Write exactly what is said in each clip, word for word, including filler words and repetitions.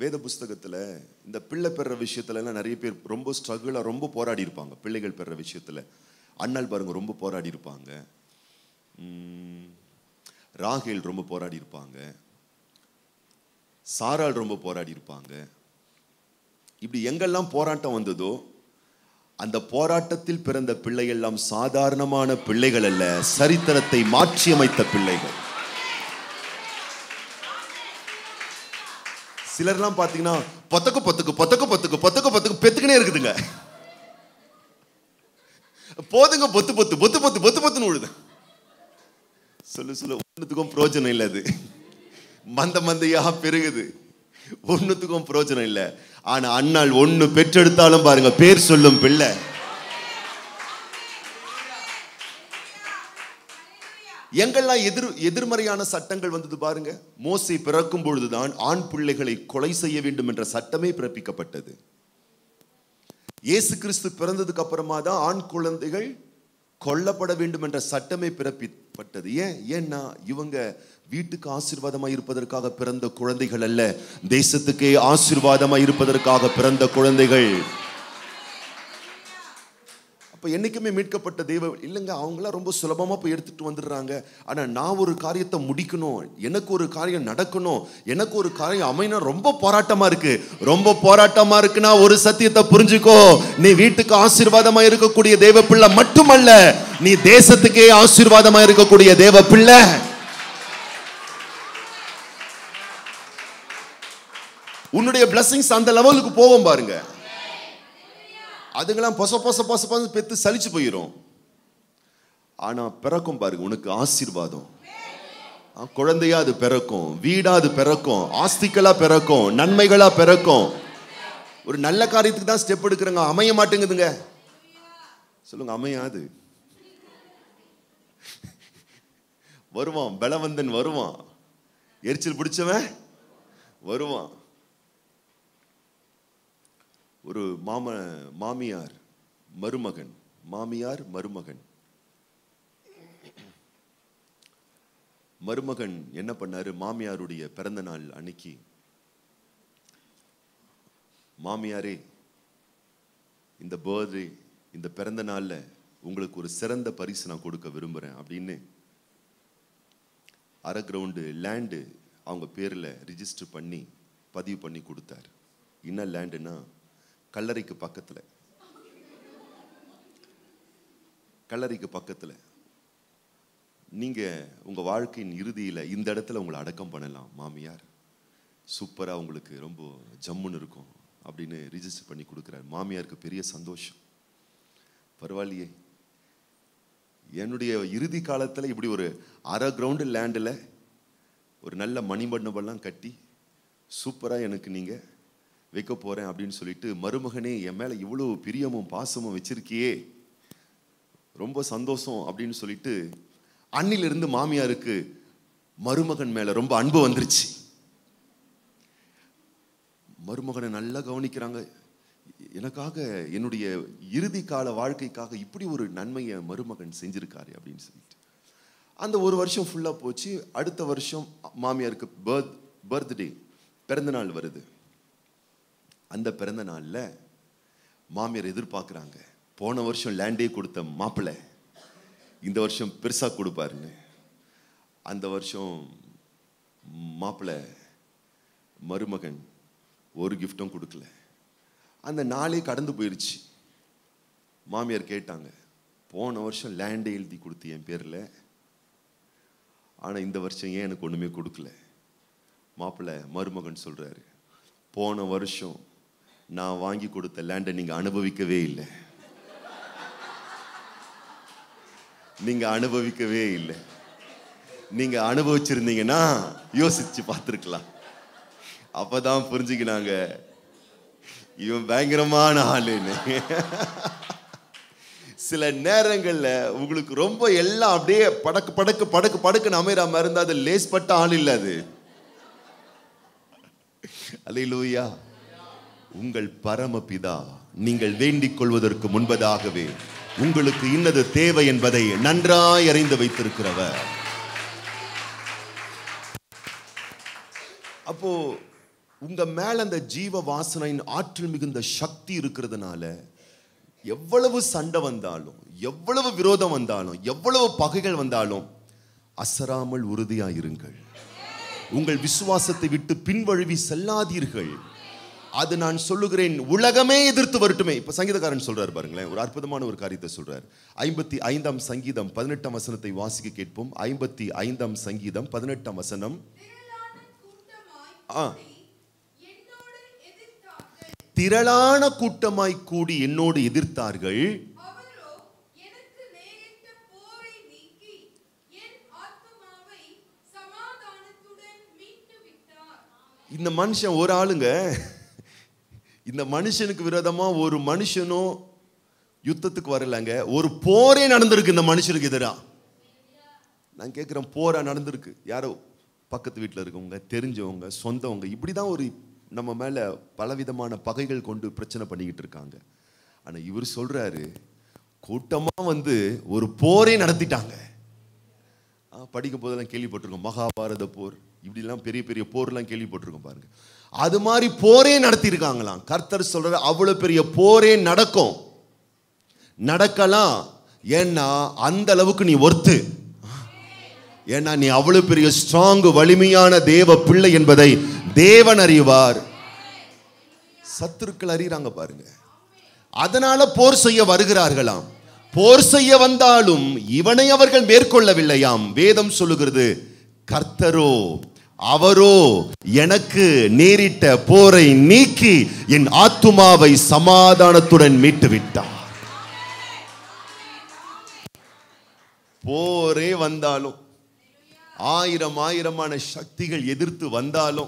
வேத புஸ்தகத்துல இந்த பிள்ளை பெற விஷயத்துல எல்லாம் நிறைய பேர் ரொம்ப ஸ்ட்ரகிளா ரொம்ப போராடி இருப்பாங்க. பிள்ளைகள் பெற விஷயத்துல அண்ணாள் பாருங்க ரொம்ப போராடி இருப்பாங்க. ராகேல் ரொம்ப போராடி இருப்பாங்க. சாராள் ரொம்ப போராடி இருப்பாங்க. இப்படி எங்கெல்லாம் போராட்டம் வந்ததோ அந்த போராட்டத்தில் பிறந்த பிள்ளைகள் எல்லாம் சாதாரணமான பிள்ளைகள் அல்ல, சரித்திரத்தை மாற்றி அமைத்த பிள்ளைகள். சிலர்லாம் பாத்தீங்கன்னா பத்துக்கு பத்துக்கு பத்துக்கு பத்துக்கு பத்துக்கு பத்துக்கு பெத்துக்கினே இருக்குதுங்க. போதுங்க பொத்து பொத்து பொத்து பொத்து பொத்து பொத்துன்னு விழுது. சொல்லு சொல்ல ஒன்னுத்துக்கும் பிரயோஜனம் இல்லை. அது மந்த மந்தையா பெருகுது, ஒன்னுத்துக்கும் பிரயோஜனம் இல்லை. ஆனா அண்ணாள் ஒண்ணு பெற்றெடுத்தாலும் பாருங்க பேர் சொல்லும் பிள்ளை. எங்கெல்லாம் எதிர் எதிர்மறையான சட்டங்கள் வந்தது பாருங்க. மோசே பிறக்கும் பொழுதுதான் ஆண் பிள்ளைகளை கொலை செய்ய வேண்டும் என்ற சட்டமே பிறப்பிக்கப்பட்டது. இயேசு கிறிஸ்து பிறந்ததுக்கு அப்புறமா தான் ஆண் குழந்தைகள் கொல்லப்பட வேண்டும் என்ற சட்டமே பிறப்பிக்கப்பட்டது. ஏன்? ஏன்னா இவங்க வீட்டுக்கு ஆசீர்வாதமாய் இருப்பதற்காக பிறந்த குழந்தைகள் அல்ல, தேசத்துக்கே ஆசீர்வாதமாய் இருப்பதற்காக பிறந்த குழந்தைகள். அப்ப என்னைக்குமே மீட்கப்பட்ட தெய்வ இல்லைங்க, அவங்களாம் ரொம்ப சுலபமா போய் எடுத்துட்டு வந்துடுறாங்க. ஆனா நான் ஒரு காரியத்தை முடிக்கணும், எனக்கு ஒரு காரியம் நடக்கணும், எனக்கு ஒரு காரியம் அமையணும், ரொம்ப போராட்டமா இருக்கு. ரொம்ப போராட்டமா இருக்குன்னா ஒரு சத்தியத்தை புரிஞ்சுக்கோ, நீ வீட்டுக்கு ஆசீர்வாதமா இருக்கக்கூடிய தேவ பிள்ளை மட்டுமல்ல, நீ தேசத்துக்கே ஆசீர்வாதமா இருக்கக்கூடிய தேவ பிள்ளை. உன்னுடைய பிளஸிங்ஸ் அந்த லெவலுக்கு போவோம் பாருங்க. அதுங்கெல்லாம் பொச பொச பொச பொச பெத்து சலிச்சு போயிடும். ஆனா பிறக்கும் பாருங்க உனக்கு ஆசீர்வாதம். குழந்தையா அது பிறக்கும், வீடா அது பிறக்கும், ஆஸ்திகளா பிறக்கும், நன்மைகளா பிறக்கும். ஒரு நல்ல காரியத்துக்கு தான் ஸ்டெப் எடுக்கிறங்க, அமைய மாட்டேங்குதுங்க. சொல்லுங்க, அமையாது. வருவான் பலவந்தன், வருவான் எரிச்சல் பிடிச்சவன் வருவான். ஒரு மாம மாமியார் மருமகன், மாமியார் மருமகன். மருமகன் என்ன பண்ணாரு, மாமியாருடைய பிறந்த நாள் அன்னைக்கு, மாமியாரே இந்த பர்த்டே இந்த பிறந்த நாள்ல உங்களுக்கு ஒரு சிறந்த பரிசு நான் கொடுக்க விரும்புறேன் அப்படின்னு அரை கிரவுண்டு லேண்டு அவங்க பேர்ல ரிஜிஸ்டர் பண்ணி பதிவு பண்ணி கொடுத்தார். என்ன லேண்டுன்னா கல்லறைக்கு பக்கத்துல, கல்லறைக்கு பக்கத்துல நீங்க உங்க வாழ்க்கையின் இறுதியில இந்த இடத்துல உங்களை அடக்கம் பண்ணலாம் மாமியார், சூப்பரா உங்களுக்கு ரொம்ப ஜம்முன்னு இருக்கும் அப்படின்னு ரிஜிஸ்டர் பண்ணி கொடுக்குறாரு. மாமியாருக்கு பெரிய சந்தோஷம். பரவாயில்லையே, என்னுடைய இறுதி காலத்துல இப்படி ஒரு அரை கிரவுண்டு லேண்டில் ஒரு நல்ல மணிமண்டபம்லாம் கட்டி சூப்பரா எனக்கு நீங்க வைக்க போறேன் அப்படின்னு சொல்லிட்டு, மருமகனே என் மேல இவ்வளவு பிரியமும் பாசமும் வச்சிருக்கியே, ரொம்ப சந்தோஷம் அப்படின்னு சொல்லிட்டு அன்னிலிருந்து மாமியாருக்கு மருமகன் மேல ரொம்ப அன்பு வந்துருச்சு. மருமகனை நல்லா கவனிக்கிறாங்க. எனக்காக என்னுடைய இறுதி கால வாழ்க்கைக்காக இப்படி ஒரு நன்மையை மருமகன் செஞ்சிருக்காரு அப்படின்னு சொல்லிட்டு அந்த ஒரு வருஷம் ஃபுல்லா போச்சு. அடுத்த வருஷம் மாமியாருக்கு பர்த் பர்த்டே பிறந்த நாள் வருது. அந்த பிறந்த நாள்ல மாமியார் எதிர்பார்க்கிறாங்க, போன வருஷம் லேண்டே கொடுத்த மாப்பிள்ளை இந்த வருஷம் பெருசா கொடுப்பாருன்னு. அந்த வருஷம் மாப்பிள்ளை மருமகன் ஒரு கிஃப்டும் கொடுக்கல. அந்த நாளே கடந்து போயிருச்சு. மாமியார் கேட்டாங்க, போன வருஷம் லேண்டே எழுதி கொடுத்து என் பேர்ல, ஆனா இந்த வருஷம் ஏன் எனக்கு ஒண்ணுமே கொடுக்கல? மாப்பிள்ளை மருமகன் சொல்றாரு, போன வருஷம் நான் வாங்கி கொடுத்த லேண்டை நீங்க அனுபவிக்கவே இல்லை, நீங்க அனுபவிக்கவே இல்லை. நீங்க அனுபவிச்சிருந்தீங்கன்னா யோசிச்சு பார்த்திருக்கலாம். அப்பதான் புரிஞ்சுக்கினாங்க இவன் பயங்கரமான ஆளுன்னு. சில நேரங்கள்ல உங்களுக்கு ரொம்ப எல்லாம் அப்படியே படக்கு படக்கு படக்கு படக்குன்னு அமைகிற மாதிரி இருந்தா அது லேஸ்பட்ட ஆள் இல்லை. அது அல்லேலூயா. உங்கள் பரமபிதா நீங்கள் வேண்டிக் கொள்வதற்கு முன்பதாகவே உங்களுக்கு இன்னது தேவை என்பதை நன்றாய் அறிந்து வைத்திருக்கிறவர். அப்போ உங்க மேல அந்த ஜீவ வாசனையின் ஆற்றல் மிகுந்த சக்தி இருக்கிறதுனால எவ்வளவு சண்டை வந்தாலும், எவ்வளவு விரோதம் வந்தாலும், எவ்வளவு பகைகள் வந்தாலும் அசராமல் உறுதியாயிருங்கள். உங்கள் விசுவாசத்தை விட்டு பின்வழுவி செல்லாதீர்கள். அது நான் சொல்லுகிறேன், உலகமே எதிர்த்து வரட்டுமே. இப்ப சங்கீதக்காரன் சொல்றாரு பாருங்களேன், ஒரு அற்புதமான ஒரு காரியத்தை சொல்றாரு. ஐம்பத்தி ஐந்தாம் சங்கீதம் பதினெட்டாம் வசனத்தை வாசிக்க கேட்போம். ஐம்பத்தி ஐந்தாம் சங்கீதம் பதினெட்டாம் வசனம். திரளான கூட்டமாய் கூடி என்னோடு எதிர்த்தார்கள். இந்த மனுஷன் ஒரு ஆளுங்க, இந்த மனுஷனுக்கு விரோதமா ஒரு மனுஷனும் யுத்தத்துக்கு வரலங்க, ஒரு போரே நடந்திருக்கு இந்த மனுஷனுக்கு எதிராக. நான் கேட்கிறேன், போரா நடந்திருக்கு? யாரோ பக்கத்து வீட்டில் இருக்கவங்க, தெரிஞ்சவங்க, சொந்தவங்க, இப்படிதான் ஒரு நம்ம மேல பலவிதமான பகைகள் கொண்டு பிரச்சனை பண்ணிக்கிட்டு இருக்காங்க. ஆனா இவர் சொல்றாரு, கூட்டமா வந்து ஒரு போரே நடத்திட்டாங்க. படிக்கும் போதெல்லாம் கேள்விப்பட்டிருக்கோம், மகாபாரத போர், இப்படிலாம் பெரிய பெரிய போர்லாம் கேள்விப்பட்டிருக்கோம் பாருங்க. அது மாதிரி போரே நடத்தி இருக்காங்களாம். கர்த்தர் சொல்ற அவ்வளவு பெரிய போரே நடக்கும், நடக்கலாம். ஏன்னா அந்த அளவுக்கு நீ ஒர்த்து, ஏன்னா நீ அவ்வளவு பெரிய ஸ்ட்ராங் வலிமையான தேவ பிள்ளை என்பதை தேவன் அறிவார், சத்துருக்கள் அறிகிறாங்க பாருங்க. அதனால போர் செய்ய வருகிறார்களாம். போர் செய்ய வந்தாலும் இவனை அவர்கள் மேற்கொள்ளவில்லையாம். வேதம் சொல்லுகிறது, கர்த்தரோ அவரோ எனக்கு நேரிட்ட போரை நீக்கி என் ஆத்துமாவை சமாதானத்துடன் மீட்டு விட்டார். போரே வந்தாலும், ஆயிரம் ஆயிரமான சக்திகள் எதிர்த்து வந்தாலும்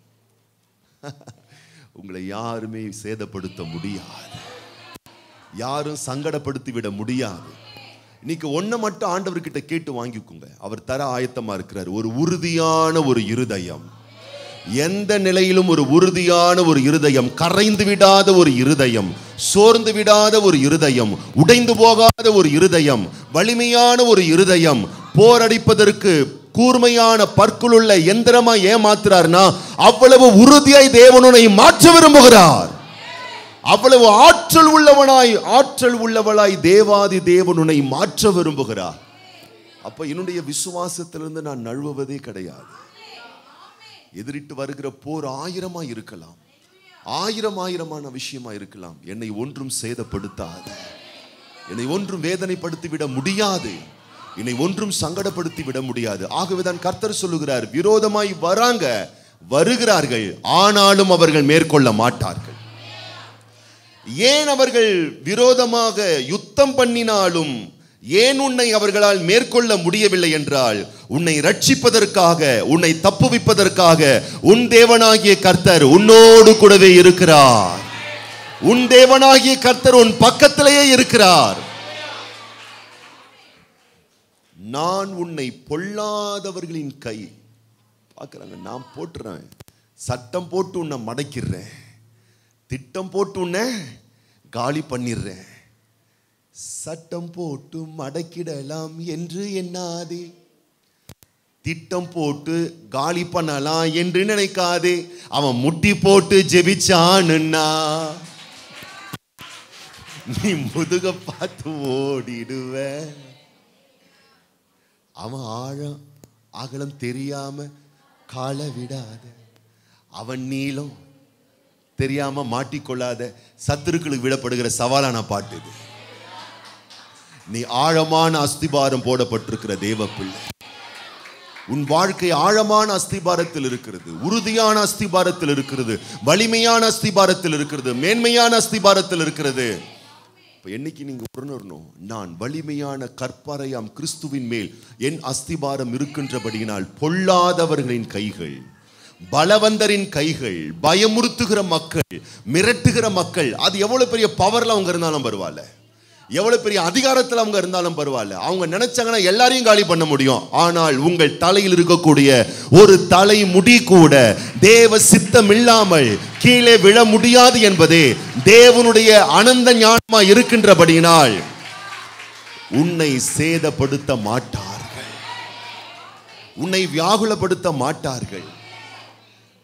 உங்களை யாருமே சேதப்படுத்த முடியாது, யாரும் சங்கடப்படுத்தி விட முடியாது. இன்னைக்கு ஒன்ன மட்டும் ஆண்டவர்கிட்ட கேட்டு வாங்கிக்கோங்க, அவர் தர ஆயத்தமா இருக்கிறார். ஒரு உறுதியான ஒரு இருதயம், எந்த நிலையிலும் ஒரு உறுதியான ஒரு இருதயம், கரைந்து விடாத ஒரு இருதயம், சோர்ந்து விடாத ஒரு இருதயம், உடைந்து போகாத ஒரு இருதயம், வலிமையான ஒரு இருதயம். போரடிப்பதற்கு கூர்மையான பற்களுள்ள எந்திரமா ஏமாத்துறார்னா அவ்வளவு உறுதியாய் தேவனுனை மாற்ற விரும்புகிறார். அவ்வளவு ஆற்றல் உள்ளவனாய் ஆற்றல் உள்ளவளாய் தேவாதி தேவனுனை மாற்ற விரும்புகிறார். அப்ப என்னுடைய விசுவாசத்திலிருந்து நான் நழுவுவதே கிடையாது. எதிரிட்டு வருகிற போர் ஆயிரமா இருக்கலாம், ஆயிரம் ஆயிரமான விஷயமா இருக்கலாம், என்னை ஒன்றும் சேதப்படுத்தாது, என்னை ஒன்றும் வேதனைப்படுத்தி விட முடியாது, என்னை ஒன்றும் சங்கடப்படுத்தி விட முடியாது. ஆகவேதான் கர்த்தர் சொல்லுகிறார், விரோதமாய் வராங்க, வருகிறார்கள், ஆனாலும் அவர்கள் மேற்கொள்ள மாட்டார்கள். ஏன் அவர்கள் விரோதமாக யுத்தம் பண்ணினாலும் ஏன் உன்னை அவர்களால் மேற்கொள்ள முடியவில்லை என்றால், உன்னை ரட்சிப்பதற்காக, உன்னை தப்புவிப்பதற்காக உன் தேவனாகிய கர்த்தர் உன்னோடு கூடவே இருக்கிறார். உன் தேவனாகிய கர்த்தர் உன் பக்கத்திலேயே இருக்கிறார். நான் உன்னை பொல்லாதவர்களின் கை பார்க்கறாங்க, நான் போட்டுறேன், சட்டம் போட்டு உன்னை மடக்கிறேன், திட்டம் போட்டு உன்னை காலி பண்ணிடுறேன். சட்டம் போட்டு மடக்கிடலாம் என்று எண்ணாதே, திட்டம் போட்டு காலி பண்ணலாம் என்று நினைக்காதே. அவன் முட்டி போட்டு ஜெபிச்சானுன்னா நீ முதுக பார்த்து ஓடிடுவ. அவன் ஆழம் அகலம் தெரியாம கால விடாத, அவன் நீளம் தெரியாம மாட்டிக்கொள்ளாத, சத்துருக்களுக்கு விடப்படுகிற சவாலான பாட்டு இது. நீ ஆழமான அஸ்திபாரம் போடப்பட்டிருக்கிற தேவ பிள்ளை. உன் வாழ்க்கை ஆழமான அஸ்திபாரத்தில் இருக்கிறது, உறுதியான அஸ்திபாரத்தில் இருக்கிறது, வலிமையான அஸ்திபாரத்தில் இருக்கிறது, மேன்மையான அஸ்திபாரத்தில் இருக்கிறது. என்னைக்கு நீங்க உணரணும், நான் வலிமையான கற்பாறையாம் கிறிஸ்துவின் மேல் என் அஸ்திபாரம் இருக்கின்றபடியினால் பொல்லாதவர்களின் கைகள், பலவந்தரின் கைகள், பயமுறுத்துகிற மக்கள், மிரட்டுகிற மக்கள், அது எவ்வளவு பெரிய பவர்ல அவங்க இருந்தாலும் பரவாயில்ல, எவ்வளவு பெரிய அதிகாரத்தில் அவங்க இருந்தாலும் பரவாயில்ல, அவங்க நினைச்சாங்கன்னா எல்லாரையும் காலி பண்ண முடியும். ஆனால் உங்கள் தலையில் இருக்கக்கூடிய ஒரு தலை முடி கூட தேவ சித்தம் இல்லாமல் கீழே விழ முடியாது என்பதே தேவனுடைய அனந்த ஞானமா இருக்கின்றபடியினால் உன்னை சேதப்படுத்த மாட்டார்கள், உன்னை வியாகுலப்படுத்த மாட்டார்கள்.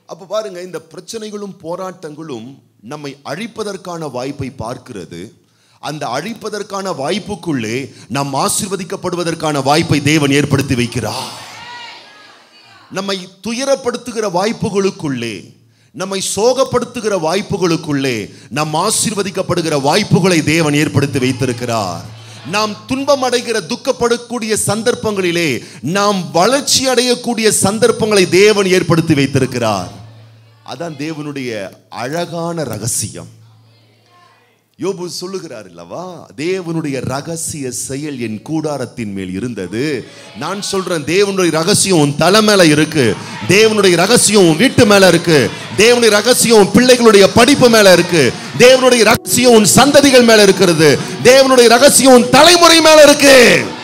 அப்ப பாருங்க, இந்த பிரச்சனைகளும் போராட்டங்களும் நம்மை அழிப்பதற்கான வாய்ப்பை பார்க்கிறது. அந்த அழிப்பதற்கான வாய்ப்புக்குள்ளே நாம் ஆசீர்வதிக்கப்படுவதற்கான வாய்ப்பை தேவன் ஏற்படுத்தி வைக்கிறார். நம்மை துயரப்படுத்துகிற வாய்ப்புகளுக்குள்ளே, நம்மை சோகப்படுத்துகிற வாய்ப்புகளுக்குள்ளே நாம் ஆசீர்வதிக்கப்படுகிற வாய்ப்புகளை தேவன் ஏற்படுத்தி வைத்திருக்கிறார். நாம் துன்பம் அடைகிற, துக்கப்படக்கூடிய சந்தர்ப்பங்களிலே நாம் வளர்ச்சி அடையக்கூடிய சந்தர்ப்பங்களை தேவன் ஏற்படுத்தி வைத்திருக்கிறார். அதான் தேவனுடைய அழகான ரகசியம். யோபு சொல்லுகிறார் அல்லவா, தேவனுடைய ரகசிய செயல் என் கூடாரத்தின் மேல் இருந்தது. நான் சொல்றேன், தேவனுடைய ரகசியம் உன் தலை மேல இருக்கு. தேவனுடைய ரகசியம் உன் வீட்டு மேல இருக்கு. தேவனுடைய ரகசியம் உன் பிள்ளைகளுடைய படிப்பு மேல இருக்கு. தேவனுடைய ரகசியம் உன் சந்ததிகள் மேல இருக்கிறது. தேவனுடைய ரகசியம் உன் தலைமுறை மேல இருக்கு.